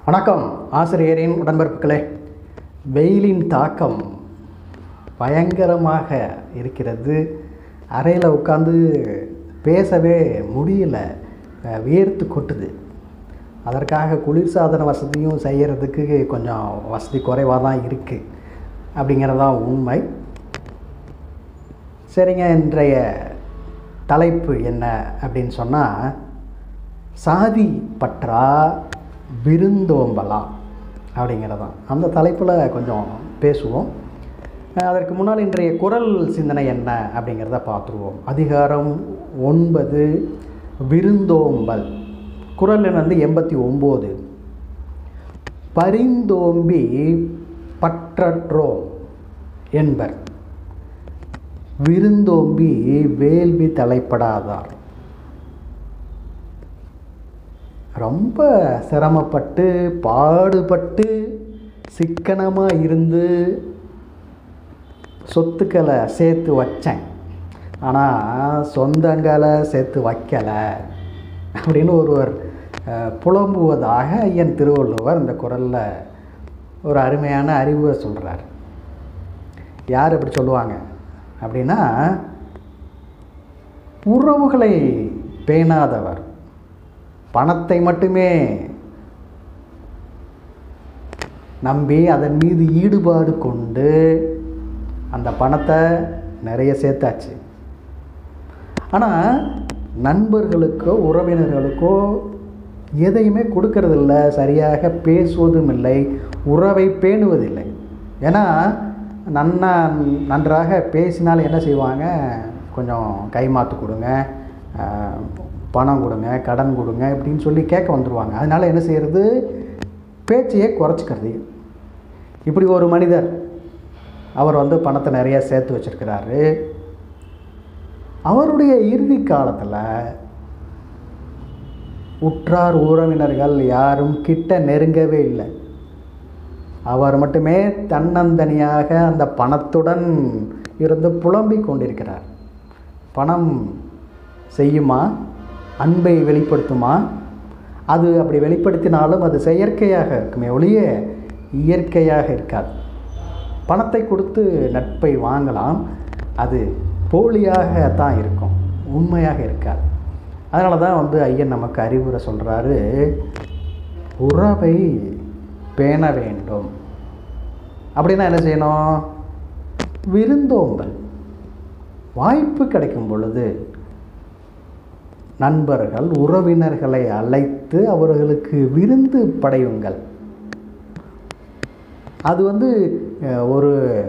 வணக்கம் ஆசிரியரின் உடன்பிறப்புகளே. வெயிலின் தாக்கம் பயங்கரமாக இருக்கிறது. அறையில் உட்காந்து பேசவே முடியல, வேர்த்து கொட்டுது. அதற்காக குளிர்சாதன வசதியும் செய்கிறதுக்கு கொஞ்சம் வசதி குறைவாக தான் இருக்குது அப்படிங்கிறதான் உண்மை. சரிங்க, இன்றைய தலைப்பு என்ன அப்படின்னு சொன்னால், சாதி பற்றா விருந்தோம்பலாம் அப்படிங்கிறதான். அந்த தலைப்பில் கொஞ்சம் பேசுவோம். அதற்கு முன்னால் இன்றைய குறள் சிந்தனை என்ன அப்படிங்கிறத பார்த்துருவோம். அதிகாரம் 9 விருந்தோம்பல். குறள் 89. பரிந்தோம்பி பற்றற்றோம் என்பர், விருந்தோம்பி வேள்வி தலைப்படாதார். ரொம்ப சிரமப்பட்டு பாடுபட்டு சிக்கனமாக இருந்து சொத்துக்களை சேர்த்து வச்சேன், ஆனால் சொந்தங்களை சேர்த்து வைக்கலை அப்படின்னு ஒருவர் புலம்புவதாக ஐயன் திருவள்ளுவர் இந்த குறளில் ஒரு அருமையான அறிவுரை சொல்கிறார். யார் அப்படி சொல்லுவாங்க அப்படின்னா, உறவுகளை பேணாதவர், பணத்தை மட்டுமே நம்பி அதன் மீது ஈடுபாடு கொண்டு அந்த பணத்தை நிறைய சேர்த்தாச்சு. ஆனால் நண்பர்களுக்கோ உறவினர்களுக்கோ எதையுமே கொடுக்கறதில்ல, சரியாக பேசுவதும் இல்லை, உறவை பேணுவதில்லை. ஏன்னா நன்றாக பேசினால் என்ன செய்வாங்க, கொஞ்சம் கைமாத்து கொடுங்க, பணம் கொடுங்க, கடன் கொடுங்க இப்படின்னு சொல்லி கேட்க வந்துடுவாங்க. அதனால் என்ன செய்கிறது, பேச்சையே குறைச்சிக்கிறது. இப்படி ஒரு மனிதர், அவர் பணத்தை நிறைய சேர்த்து வச்சுருக்கிறாரு. அவருடைய இறுதி காலத்தில் உற்றார் உறவினர்கள் யாரும் கிட்ட நெருங்கவே இல்லை. அவர் மட்டுமே தன்னந்தனியாக அந்த பணத்துடன் இருந்து புலம்பிக் கொண்டிருக்கிறார். பணம் செய்யுமா, அன்பை வெளிப்படுத்துமா? அது அப்படி வெளிப்படுத்தினாலும் அது செயற்கையாக இருக்குமே ஒழிய இயற்கையாக இருக்காது. பணத்தை கொடுத்து நட்பை வாங்கலாம், அது போலியாக தான் இருக்கும், உண்மையாக இருக்காது. அதனால தான் ஐயன் நமக்கு அறிவுரை சொல்கிறாரு, உறவை பேண வேண்டும். அப்படின்னா என்ன செய்யணும், விருந்தோம்பல். வாய்ப்பு கிடைக்கும் பொழுது நண்பர்கள் உறவினர்களை அழைத்து அவர்களுக்கு விருந்து படையுங்கள். அது ஒரு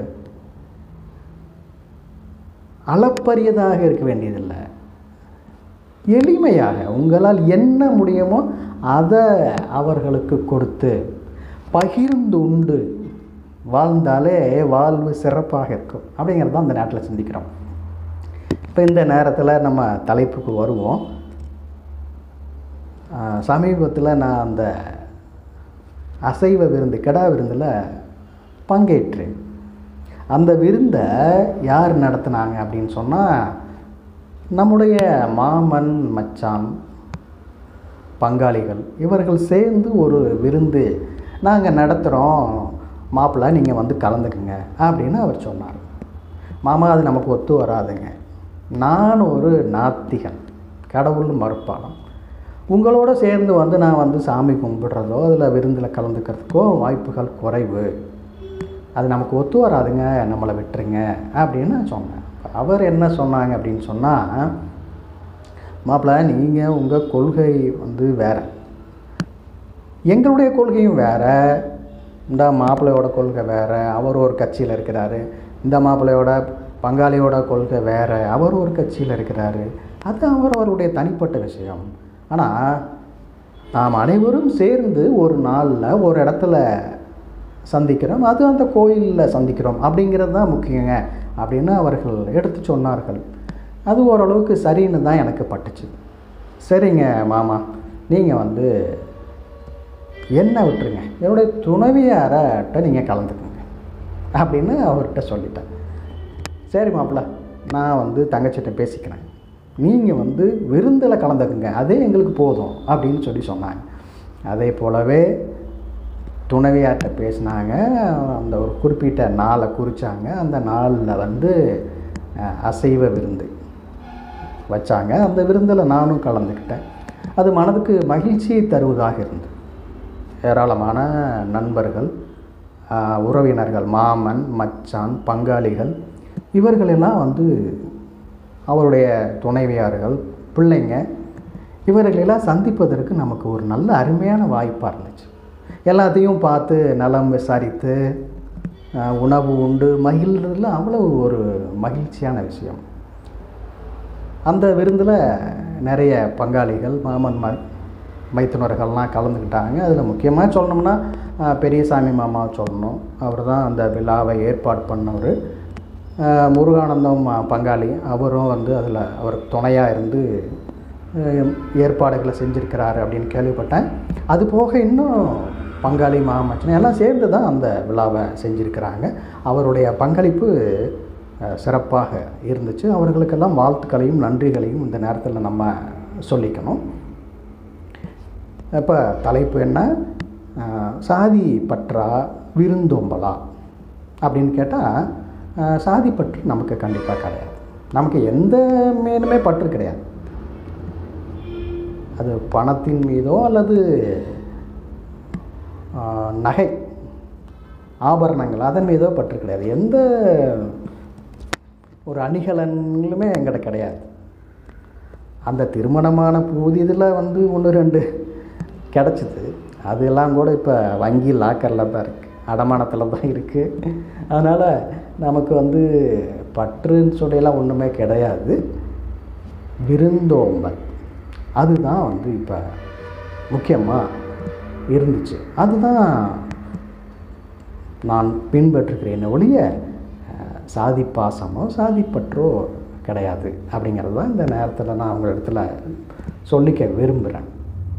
அளப்பரியதாக இருக்க வேண்டியதில்லை, எளிமையாக உங்களால் என்ன முடியுமோ அதை அவர்களுக்கு கொடுத்து பகிர்ந்து உண்டு வாழ்ந்தாலே வாழ்வு சிறப்பாக இருக்கும் அப்படிங்கிறது தான் இந்த நேரத்தில் சிந்திக்கிறோம். இப்போ இந்த நேரத்தில் நம்ம தலைப்புக்கு வருவோம். சமீபத்தில் நான் அந்த அசைவ விருந்து, கிடா விருந்தில் பங்கேற்றேன். அந்த விருந்தை யார் நடத்தினாங்க அப்படின்னு சொன்னால், நம்முடைய மாமன் மச்சான் பங்காளிகள் இவர்கள் சேர்ந்து ஒரு விருந்து நாங்கள் நடத்துகிறோம், மாப்பிள்ளை நீங்கள் கலந்துக்குங்க அப்படின்னு அவர் சொன்னார். மாமா, அது நமக்கு ஒத்து வராதுங்க, நான் ஒரு நாத்திகன், கடவுள் மறுப்பாளம், உங்களோட சேர்ந்து நான் சாமி கும்பிடுறதோ அதில் விருந்தில் கலந்துக்கிறதுக்கோ வாய்ப்புகள் குறைவு, அது நமக்கு ஒத்து வராதுங்க, நம்மளை விட்டுருங்க அப்படின்னு சொன்னேன். அவர் என்ன சொன்னாங்க அப்படின்னு சொன்னால், மாப்பிள்ளை நீங்கள் உங்கள் கொள்கை வேறு, எங்களுடைய கொள்கையும் வேறு, இந்த மாப்பிள்ளையோட கொள்கை வேறு, அவர் ஒரு கட்சியில் இருக்கிறாரு, இந்த மாப்பிள்ளையோட பங்காளியோட கொள்கை வேறு, அவர் ஒரு கட்சியில் இருக்கிறாரு, அது அவருடைய தனிப்பட்ட விஷயம். ஆனால் நாம் அனைவரும் சேர்ந்து ஒரு நாளில் ஒரு இடத்துல சந்திக்கிறோம், அது அந்த கோயிலில் சந்திக்கிறோம் அப்படிங்கிறது தான் முக்கியங்க அப்படின்னு அவர்கள் எடுத்து சொன்னார்கள். அது ஓரளவுக்கு சரின்னு தான் எனக்கு பட்டுச்சு. சரிங்க மாமா, நீங்கள் என்ன விட்டுருங்க, என்னுடைய துணைவியார்கிட்ட நீங்கள் கலந்துக்குங்க அப்படின்னு அவர்கிட்ட சொல்லிட்டேன். சரி மாப்பிள்ளை, நான் தங்கச்சிட்ட பேசிக்கிறேன், நீங்கள் விருந்தில் கலந்துக்குங்க, அதே எங்களுக்கு போதும் அப்படின்னு சொல்லி சொன்னாங்க. அதே போலவே துணைவியார்கிட்ட பேசினாங்க. அந்த ஒரு குறிப்பிட்ட நாளை குறித்தாங்க. அந்த நாளில் வந்து அசைவ விருந்து வச்சாங்க. அந்த விருந்தில் நானும் கலந்துக்கிட்டேன். அது மனதுக்கு மகிழ்ச்சியை தருவதாக இருந்தது. ஏராளமான நண்பர்கள், உறவினர்கள், மாமன், மச்சான், பங்காளிகள் இவர்களெல்லாம் வந்து அவருடைய துணைவியார்கள், பிள்ளைங்க இவர்களெல்லாம் சந்திப்பதற்கு நமக்கு ஒரு நல்ல அருமையான வாய்ப்பாக இருந்துச்சு. எல்லாத்தையும் பார்த்து நலம் விசாரித்து உணவு உண்டு மகிழ்றதுல அவ்வளோ ஒரு மகிழ்ச்சியான விஷயம். அந்த விருந்தில் நிறைய பங்காளிகள், மாமன் மைத்துனர்கள்லாம் கலந்துக்கிட்டாங்க. அதில் முக்கியமாக சொல்லணும்னா பெரியசாமி மாமாவை சொல்லணும். அவர் தான் அந்த விழாவை ஏற்பாடு பண்ணவர். முருகானந்தம் பங்காளி, அவரும் வந்து அதில் அவருக்கு துணையாக இருந்து ஏற்பாடுகளை செஞ்சுருக்கிறாரு அப்படின்னு கேள்விப்பட்டேன். அது போக இன்னும் பங்காளி, மாமச்சனை எல்லாம் சேர்ந்து தான் அந்த விழாவை செஞ்சுருக்கிறாங்க. அவருடைய பங்களிப்பு சிறப்பாக இருந்துச்சு. அவர்களுக்கெல்லாம் வாழ்த்துக்களையும் நன்றிகளையும் இந்த நேரத்தில் நம்ம சொல்லிக்கணும். இப்போ தலைப்பு என்ன? சாதி பற்றா விருந்தோம்பலா அப்படின்னு கேட்டால், சாதி பற்று நமக்கு கண்டிப்பாக கிடையாது. நமக்கு எந்த மேலுமே பற்று கிடையாது. அது பணத்தின் மீதோ அல்லது நகை ஆபரணங்கள் அதன் மீதோ பற்று கிடையாது. எந்த ஒரு அணிகலன்களுமே எங்கிட்ட கிடையாது. அந்த திருமணமான புதிதில் வந்து 1-2 கிடச்சிது. அதெல்லாம் கூட இப்போ வங்கி லாக்கரில் தான் இருக்குது, அடமானத்தில் தான் இருக்குது. அதனால் நமக்கு வந்து பற்றுன்னு சொல்லியெல்லாம் ஒன்றுமே கிடையாது. விருந்தோம்பல் அதுதான் வந்து இப்போ முக்கியமாக இருந்துச்சு. அதுதான் நான் பின்பற்றுகிறேன் ஒழிய சாதி பாசமோ சாதி பற்றோ கிடையாது அப்படிங்கிறது தான் இந்த நேரத்தில் நான் அவங்க இடத்துல சொல்லிக்க விரும்புகிறேன்.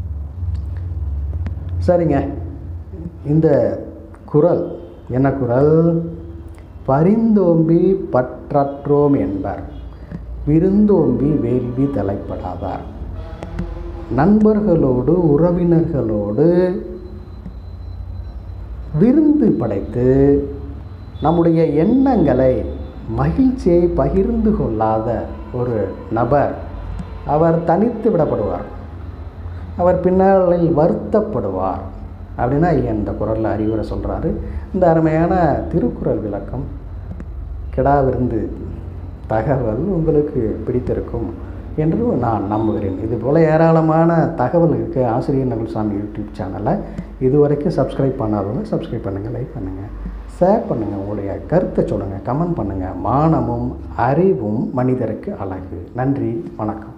சரிங்க, இந்த குறள் என்ன குறள்? பரிந்தோம்பி பற்றற்றோம் என்பர், விருந்தோம்பி வேள்வி தலைப்படாதார். நண்பர்களோடு உறவினர்களோடு விருந்து படைத்து நம்முடைய எண்ணங்களை, மகிழ்ச்சியை பகிர்ந்து கொள்ளாத ஒரு நபர் அவர் தனித்து விடப்படுவார், அவர் பின்னாளில் வருத்தப்படுவார் அப்படின்னா இந்த குறளில் அறிவுரை சொல்கிறாரு. இந்த அருமையான திருக்குறள் விளக்கம், கிடா விருந்து தகவல் உங்களுக்கு பிடித்திருக்கும் என்று நான் நம்புகிறேன். இதுபோல் ஏராளமான தகவல் இருக்குது ஆசிரியர் நகுல்சாமி யூடியூப் சேனலை. இதுவரைக்கும் சப்ஸ்கிரைப் பண்ணாதவங்க சப்ஸ்கிரைப் பண்ணுங்கள், லைக் பண்ணுங்கள், ஷேர் பண்ணுங்கள், உங்களுடைய கருத்தை சொல்லுங்கள், கமெண்ட் பண்ணுங்கள். மானமும் அறிவும் மனிதருக்கு அழகு. நன்றி, வணக்கம்.